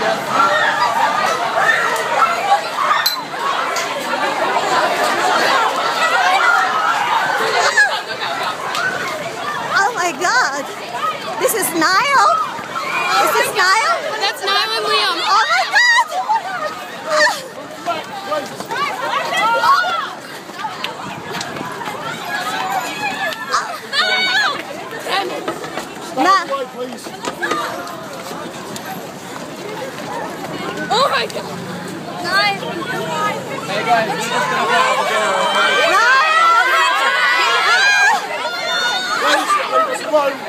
Oh my God! This is Niall. Is this Niall? That's Niall and Liam. Oh my God! Oh my God! Nice. Hey guys, we're just gonna go out together, okay? Niall! Come on.